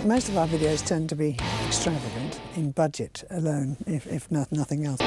Most of our videos tend to be extravagant in budget alone, if nothing else.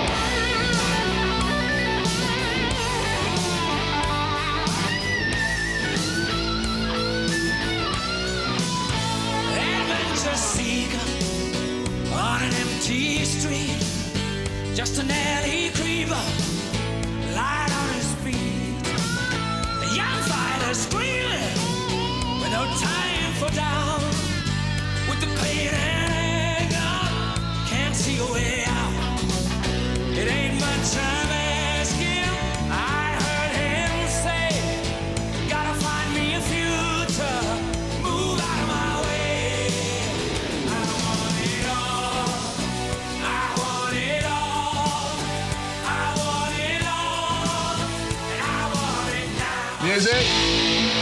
Adventure seeker on an empty street, just an alley creeper, light on his feet. A young fighter screaming with no time for doubt, with the pain and anger, can't see a way out. It ain't much time asking, I heard him say, gotta find me a future, move out of my way. I want it all, I want it all, I want it all, and I want it now. Music!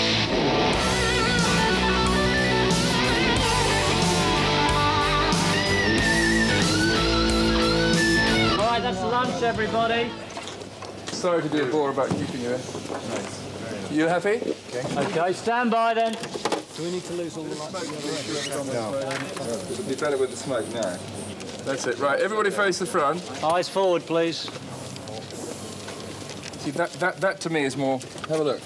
That's lunch, everybody. Sorry to be a bore about keeping you in. Nice. You happy? Okay, stand by then. Do we need to lose all the lights? No. It'll be better with the smoke now. That's it. Right, everybody face the front. Eyes forward, please. See, that to me is more... Have a look.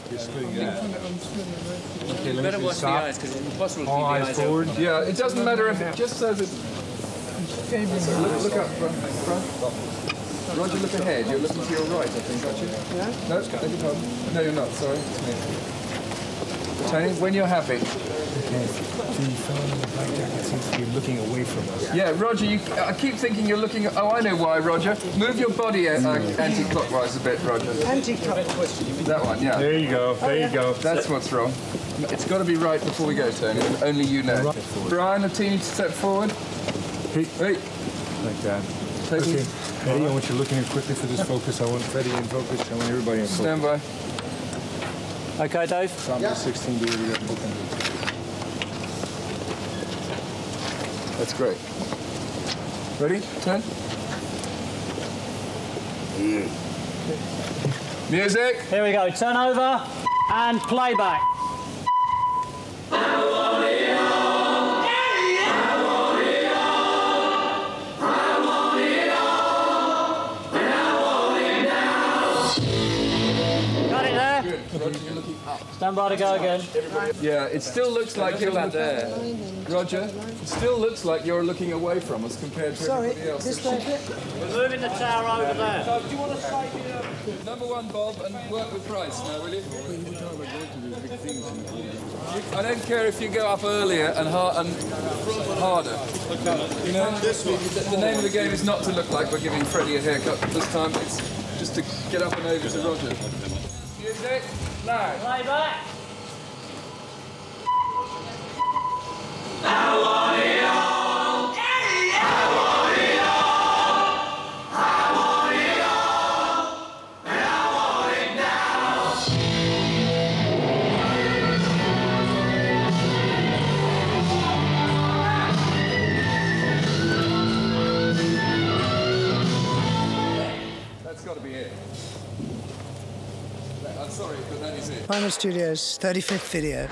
Okay, better watch the eyes, because it's impossible to keep the eyes forward. Yeah, it doesn't matter if it just says it... Look up front. Roger, look ahead. You're looking to your right, I think, aren't you? Yeah? No, beg your pardon. No, you're not. Sorry, it's me. Tony, when you're happy. Okay. The fellow in the black jacket seems to be looking away from us. Yeah, Roger, I keep thinking you're looking... Oh, I know why, Roger. Move your body anti-clockwise a bit, Roger. Anti-clockwise. That one, yeah. There you go. There you go. That's what's wrong. It's got to be right before we go, Tony. Only you know. Brian, a teeny step forward. Hey. Hey. Like that. Okay. Eddie, I want you looking in quickly for this focus. I want Freddie in focus. I want everybody in focus. Stand by. Okay, Dave? Sample 16 to really get looking. That's great. Ready? Turn. Music. Here we go. Turn over and playback. Stand by to go again. Yeah, it still looks like you're back there. Roger, it still looks like you're looking away from us compared to everybody else. This way. We're moving the tower over there. So, do you want to strike it up? Number one, Bob, and work with Price now, will you? I don't care if you go up earlier and harder. You know, the name of the game is not to look like we're giving Freddie a haircut this time. It's just to get up and over to Roger. Music, now. Playback. I want it all. I want it all. I want it all. And I want it now. That's got to be it. I'm sorry, but that is it. Primal Studios' 35th video.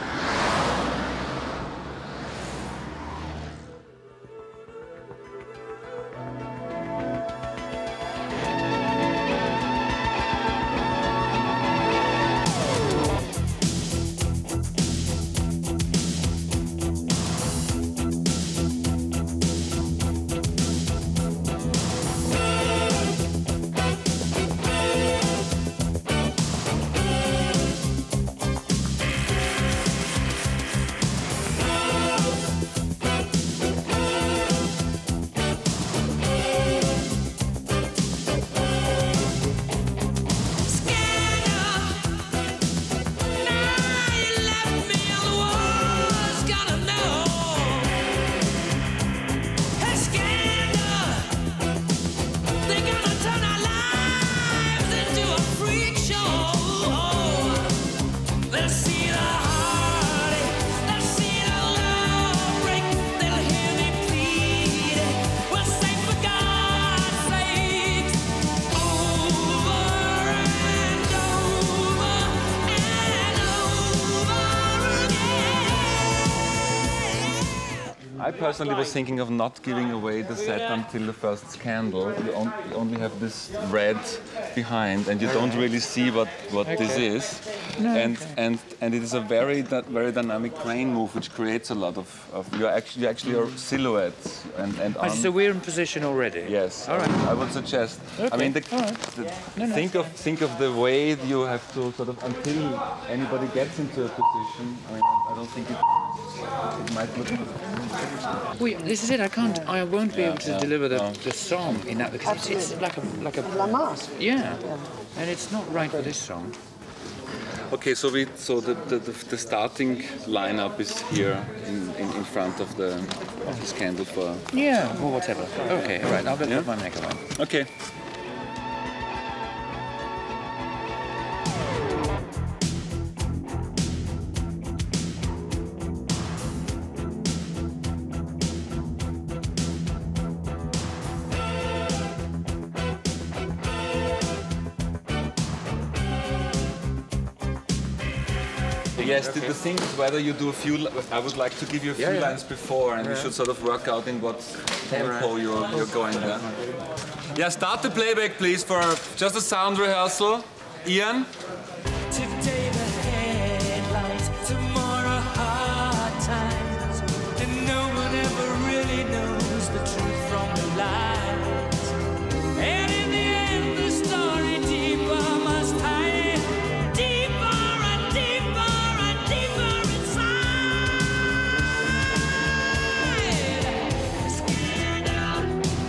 I personally was thinking of not giving away the set until the first scandal. You only have this red behind, and you don't really see what this is. No, and it is a very dynamic crane move, which creates a lot of you actually are silhouettes and so we're in position already. Yes. All right. I would suggest. Okay. I mean, think of the way you have to sort of until anybody gets into a position. I mean, I don't think it might look. Well, this is it. I won't be able to deliver the song in that because it's like a La Masse. Yeah, and it's not right for this song. Okay, so the starting lineup is here in front of the scandal for. Yeah, or whatever. Okay, all right. I'll put my makeup on. Okay. Yes, the thing is whether you do a few. I would like to give you a few lines before, and we should sort of work out in what tempo you're going there. Yeah, start the playback, please, for just a sound rehearsal. Ian. Today the headlines, tomorrow hard times, and no one ever really knows the truth from the lies. And in the end, the story deeper must hide, deeper and deeper and deeper inside. Scandal.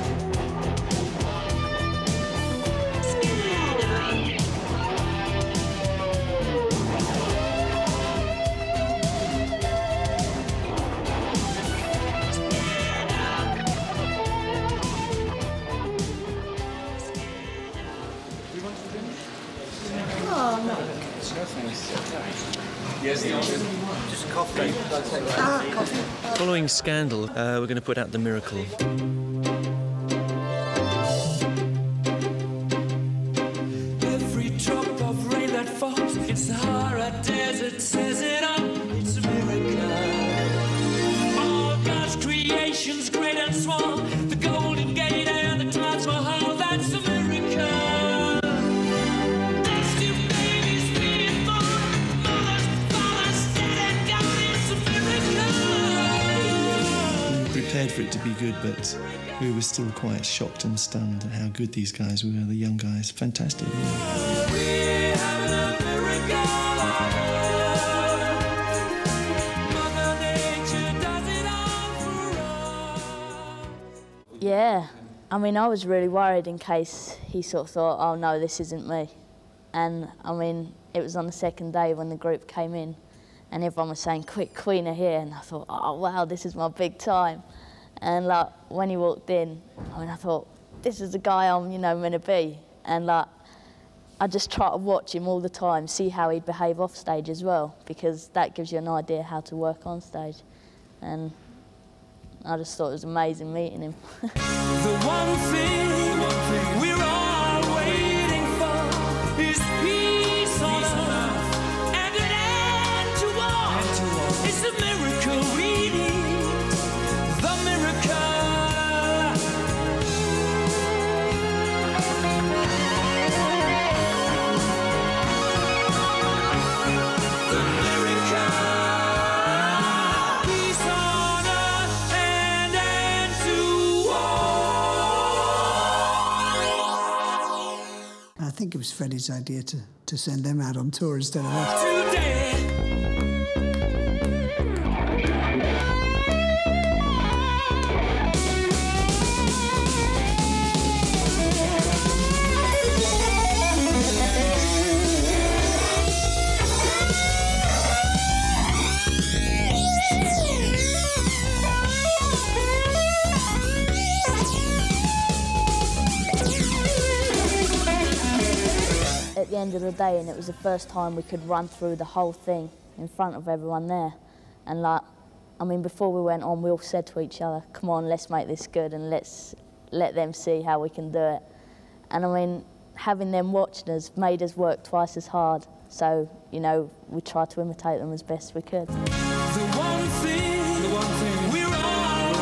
Following Scandal, we're going to put out The Miracle. Every drop of rain that falls in Sahara Desert says it all. It's a miracle. All God's creations, great and small, the Golden Gate and the Taj Mahal, that's a miracle. That's two babies being born, mothers, fathers, dead and gone. It's a miracle. We prepared for it to be good, but we were still quite shocked and stunned at how good these guys were, the young guys. Fantastic. Yeah. We're having a miracle. Mother Nature does it all for us. Yeah, I mean, I was really worried in case he sort of thought, oh no, this isn't me. And I mean, it was on the second day when the group came in and everyone was saying, quick, Queen are here. And I thought, oh wow, this is my big time. And like, when he walked in, I mean, I thought, this is the guy I'm, meant to be. And like, I just try to watch him all the time, see how he'd behave off stage as well, because that gives you an idea how to work on stage. And I just thought it was amazing meeting him. The one thing we're all waiting for is peace on earth and an end to war. It's a miracle we need, the miracle. The miracle. Peace on earth and end to war. I think it was Freddie's idea to send them out on tour instead of us. Today. At the end of the day, and it was the first time we could run through the whole thing in front of everyone there. And like, I mean, before we went on, we all said to each other, come on, let's make this good and let's let them see how we can do it. And I mean, having them watching us made us work twice as hard. So, we tried to imitate them as best we could. The one thing we're all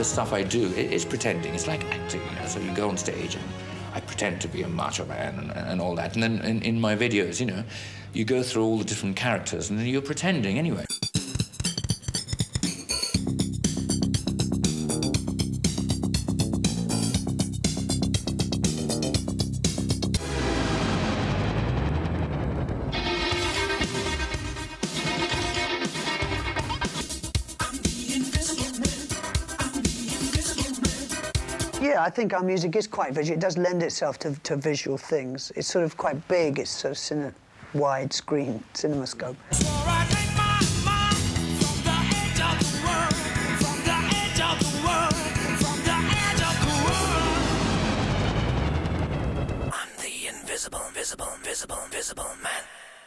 the stuff I do is pretending. It's like acting, you know. So you go on stage and I pretend to be a macho man and all that. And then in my videos, you know, you go through all the different characters and then you're pretending anyway. Yeah, I think our music is quite visual. It does lend itself to visual things. It's sort of quite big. It's sort of widescreen cinemascope. I'm the invisible man.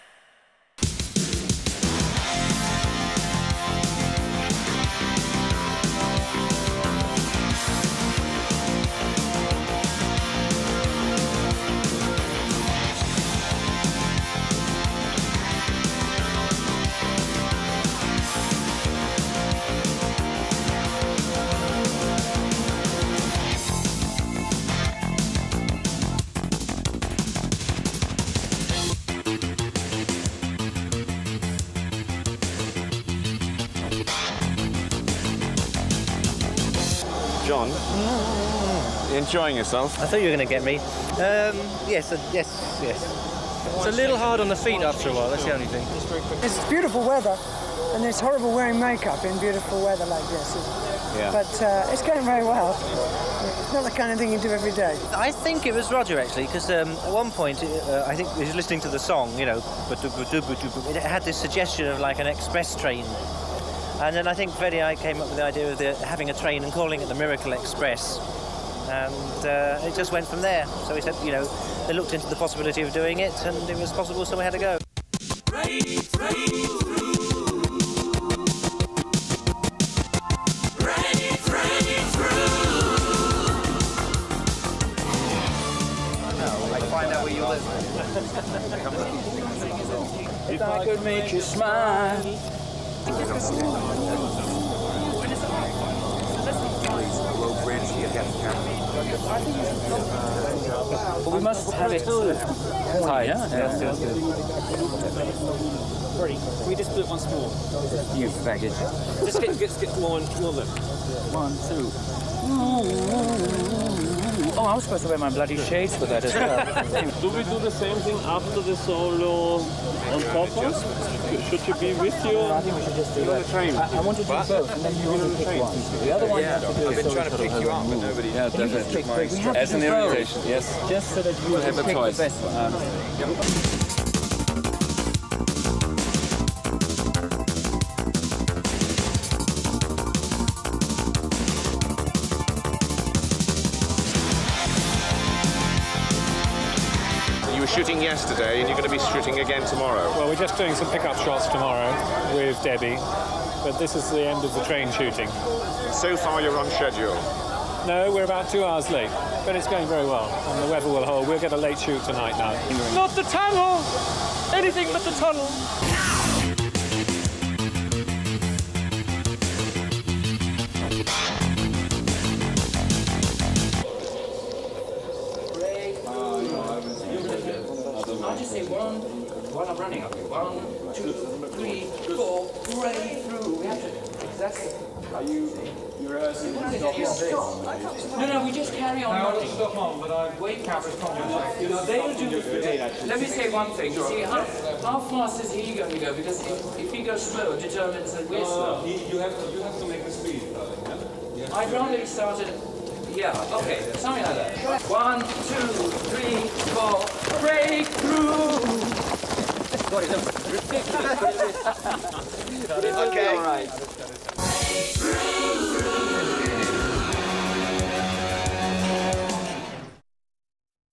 John, you enjoying yourself? I thought you were going to get me. Yes. It's a little hard on the feet after a while, that's the only thing. It's beautiful weather, and it's horrible wearing makeup in beautiful weather like this. Yeah. But it's going very well. It's not the kind of thing you do every day. I think it was Roger, actually, because at one point, I think he was listening to the song, you know, it had this suggestion of like an express train. And then I think Freddie and I came up with the idea of having a train and calling it the Miracle Express. And it just went from there. So we said, you know, they looked into the possibility of doing it, and it was possible, so we had to go. Find out where you live. If I could make you smile. We must have it tight. Yeah. Ready? Can we just do it once more? You faggot. Just get more look. 1, 2. Oh, I was supposed to wear my bloody shades for that as well. Do we do the same thing after the solo on purpose? Should you be with you? I think we should just do that. I want to do both, and then you want to pick one. The other one you have to do. I've been trying to pick you up, but nobody. Yeah, definitely. As an invitation, yes. Just so that you will have a pick choice. the best one. You were shooting yesterday, and you're going to be shooting again tomorrow. Well, we're just doing some pickup shots tomorrow with Debbie, but this is the end of the train shooting. So far, you're on schedule. No, we're about 2 hours late, but it's going very well, and the weather will hold. We'll get a late shoot tonight now. Not the tunnel! Anything but the tunnel! I'll just say one while I'm running. Okay, 1, 2, 3, 4, break through. We have to. Exactly. Are you rehearsing? No, we just carry on running. Stop on, but I wait cameras you know, they will do. Let me say one thing. You see, how fast is he going to go? Because if he goes slow, it determines that we're slow. You have to make the speed, yeah? I'd rather he started. Yeah, okay, something like that. 1, 2, 3, 4, break through. Okay. All right.